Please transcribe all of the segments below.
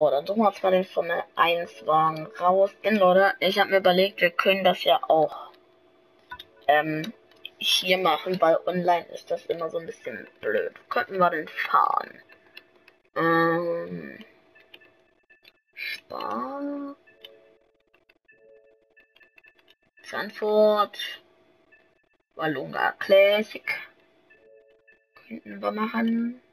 Oh, dann suchen wir uns mal den Formel 1 Wagen raus. Denn Leute, ich habe mir überlegt, wir können das ja auch hier machen, weil online ist das immer so ein bisschen blöd. Könnten wir denn fahren? Spar. Sanford. Walunga Classic. Könnten wir machen.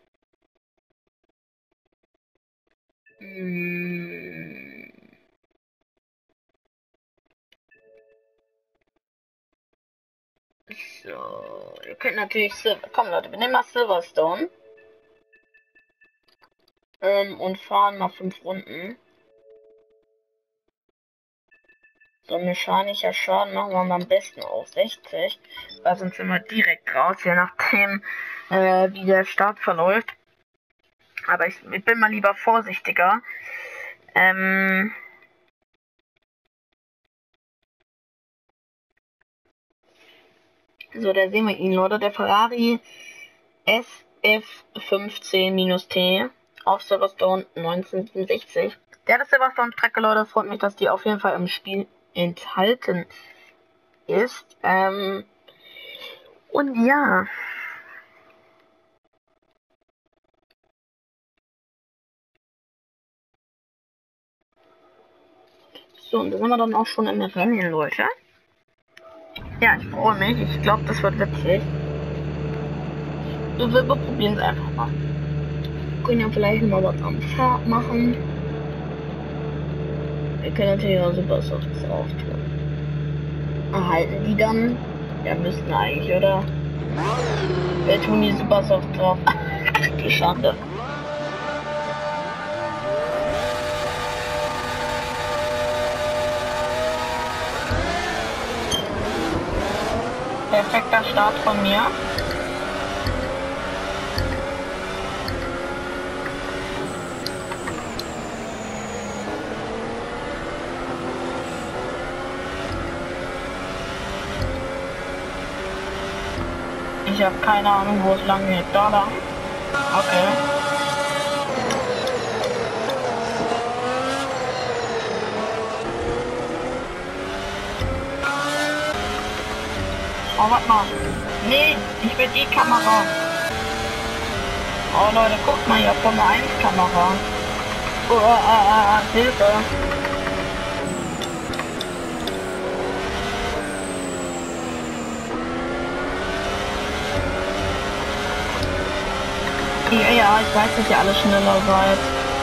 So, ihr könnt natürlich komm Leute, wir nehmen mal Silverstone. Und fahren mal 5 Runden. So mechanischer Schaden machen wir mal am besten auf 60. Weil sonst sind wir direkt raus, je nachdem wie der Start verläuft. Aber ich bin mal lieber vorsichtiger. So, da sehen wir ihn, Leute. Der Ferrari SF15-T auf Silverstone 1967. Der Silverstone-Strecke, Leute, freut mich, dass die auf jeden Fall im Spiel enthalten ist. Und ja. So, und da sind wir dann auch schon im Rennen, Leute. Ja, ich freue mich. Ich glaube, das wird witzig. Wir probieren es einfach mal. Wir können ja vielleicht mal was am Fahrt machen. Wir können natürlich auch Supersofts drauf tun. Erhalten die dann? Ja, müssten eigentlich, oder? Wir tun die Supersofts drauf. Die Schande. Perfekter Start von mir. Ich habe keine Ahnung, wo es lang geht. Da lang. Okay. Oh, warte mal. Nee, ich will die Kamera. Oh Leute, guckt mal hier, Formel 1 Kamera. Hilfe. Ja, ich weiß, dass ihr alle schneller seid.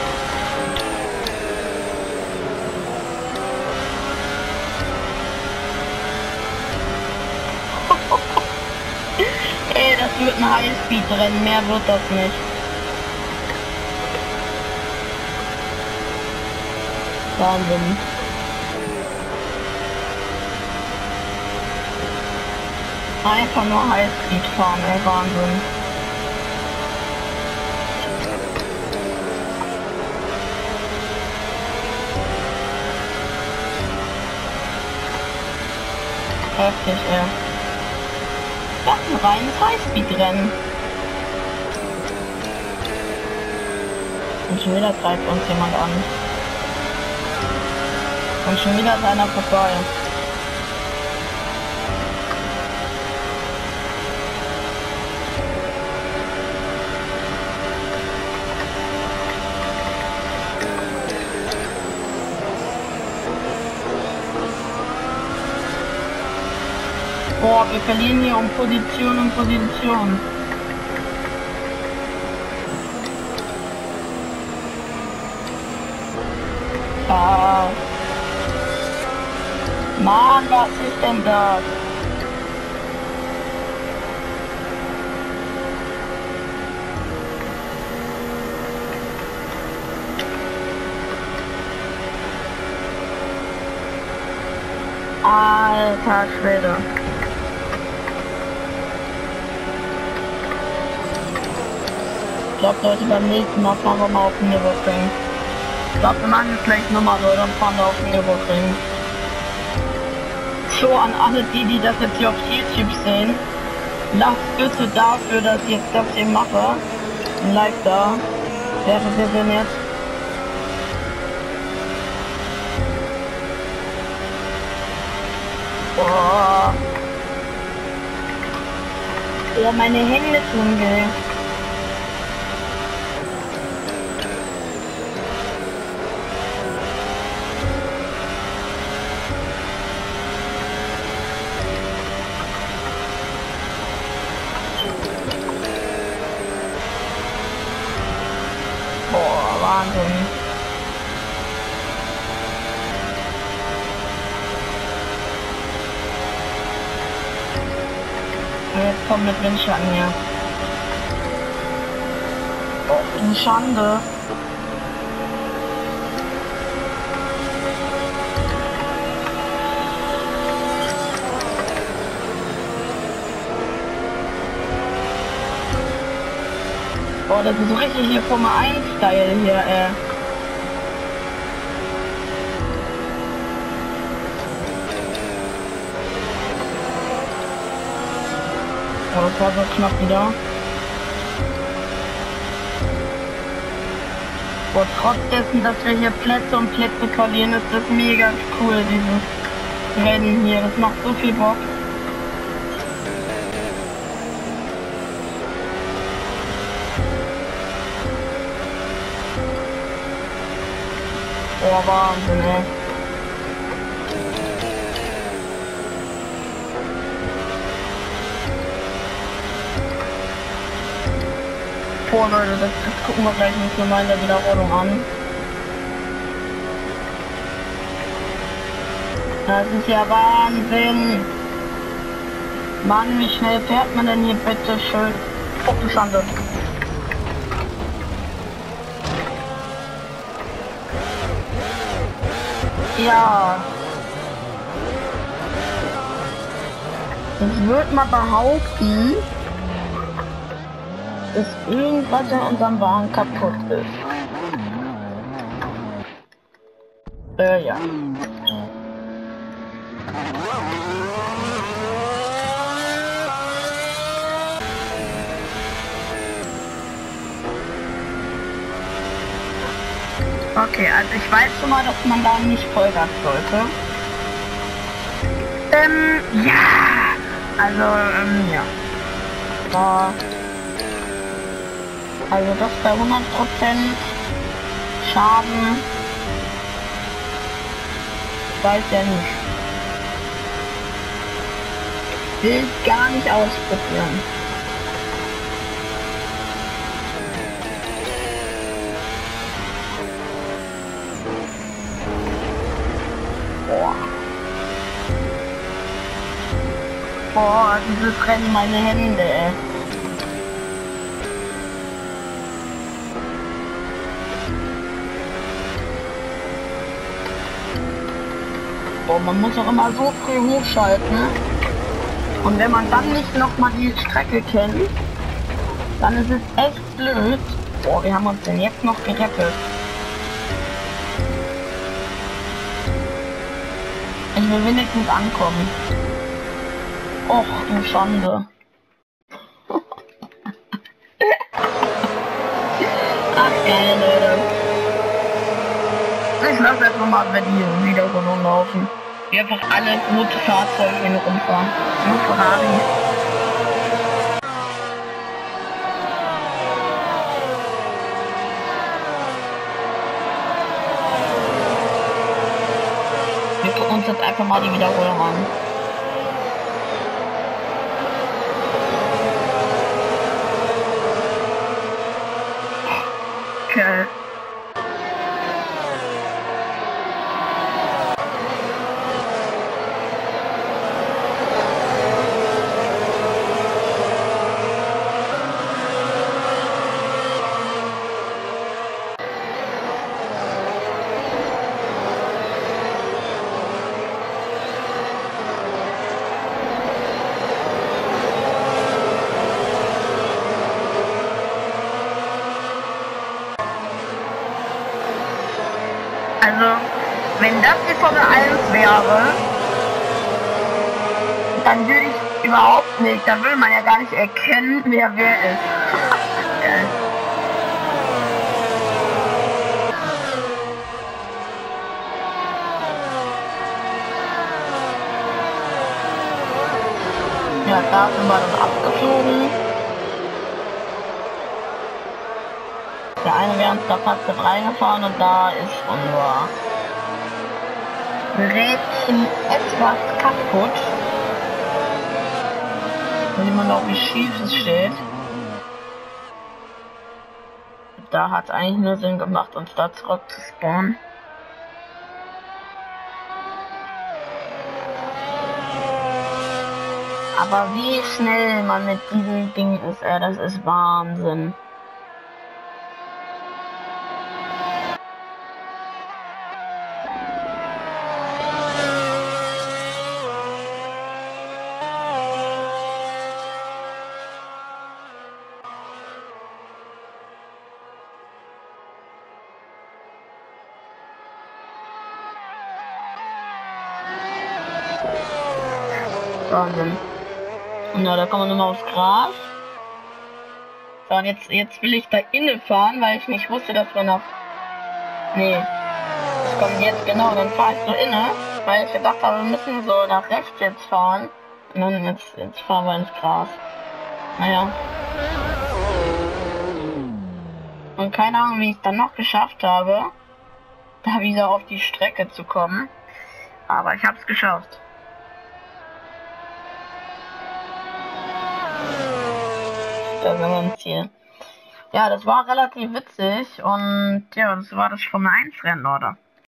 Ey, das wird ein Highspeed-Rennen, mehr wird das nicht. Wahnsinn. Einfach nur Highspeed fahren, ey, Wahnsinn. Heftig, ey. Das ist ein reines Highspeed-Rennen. Und schon wieder greift uns jemand an. Und schon wieder ist einer vorbei. Boah, wir verlieren hier um Position und Position. Ah. Mann, was ist denn das? Alter Schwede. Ich glaube, Leute, beim nächsten Mal fahren wir mal auf den Nürburgring. Ich glaube, wir machen jetzt gleich nochmal, Leute, und fahren da auf den Nürburgring. So, an alle die das jetzt hier auf YouTube sehen, lasst bitte dafür, dass ich jetzt das hier mache, ein Like da. Wäre sehr, sehr nett. wieder meine Hände tun will. Boah, Wahnsinn. Jetzt kommt mit Windschatten her. Oh, du Schande. Boah, das ist so richtig hier Formel 1-Style hier, Oh, das war so knapp wieder. Boah, trotz dessen, dass wir hier Plätze und Plätze verlieren, ist das mega cool, dieses Rennen hier. Das macht so viel Bock. Boah, Wahnsinn, ey. Boah, Leute, das gucken wir gleich nicht mal in der Wiederholung an. Das ist ja Wahnsinn. Mann, wie schnell fährt man denn hier bitte schön? Oh, du Schande. Ja. Ich würde mal behaupten, dass irgendwas in unserem Wagen kaputt ist. Ja. Okay, also ich weiß schon mal, dass man da nicht Vollgas sollte. Ja. Also, ja. Da. Also das bei 100% Schaden. Weiß ja nicht. Will gar nicht ausprobieren. Boah. Boah, dieses Rennen meine Hände, ey. Boah, man muss auch immer so früh hochschalten, ne? Und wenn man dann nicht noch mal die Strecke kennt, dann ist es echt blöd. Boah, wir haben uns denn jetzt noch gerettet. Ich will wenigstens ankommen. Och, du Schande. Ach, geil, Leute. Ich lasse jetzt nochmal bei die Wiederholung laufen. Wie einfach alle gute Fahrzeuge hier rumfahren. Nur Ferrari. Wir gucken uns jetzt einfach mal die Wiederholung an. Okay. Also, wenn das die Formel 1 wäre, dann würde ich überhaupt nicht, da würde man ja gar nicht erkennen, wer ist. Geil. Ja, Ja, da sind wir dann abgeflogen. Der eine wäre uns da fast mit reingefahren und da ist unser Rädchen etwas kaputt. Da sieht man auch, wie schief es steht. Da hat es eigentlich nur Sinn gemacht, uns da zurück zu spawnen. Aber wie schnell man mit diesem Ding ist, das ist Wahnsinn. Wahnsinn. Und ja, da kommen wir nochmal aufs Gras. So, und jetzt will ich da innen fahren, weil ich nicht wusste, dass wir nach... Nee. Das kommt jetzt genau, dann fahre ich so inne, weil ich gedacht habe, wir müssen so nach rechts jetzt fahren. Und dann jetzt fahren wir ins Gras. Naja. Und keine Ahnung, wie ich es dann noch geschafft habe, da wieder auf die Strecke zu kommen. Aber ich habe es geschafft. Da sind wir im Ziel. Ja, das war relativ witzig und ja, das war das Formel 1 Rennen, oder?